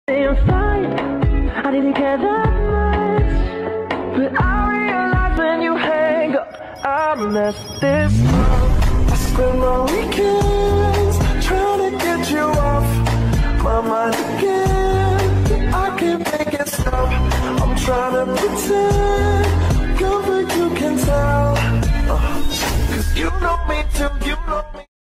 Fine, I didn't care that much, but I realized when you hang up, I messed this up. I spend my weekends trying to get you off my mind again. I can't make it stop. I'm trying to pretend, girl, but you can tell, 'cause you know me too, you know me.